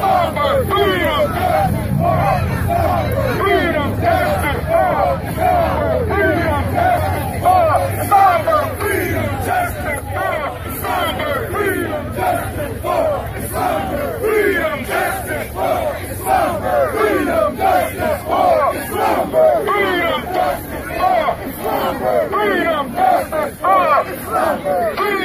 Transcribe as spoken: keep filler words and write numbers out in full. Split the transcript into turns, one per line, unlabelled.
Slumber, freedom, justice for freedom, justice for freedom, justice for slumber, freedom, justice for slumber, freedom, justice for slumber, freedom, justice for slumber, freedom, justice for slumber, freedom, justice for slumber, freedom, justice for slumber.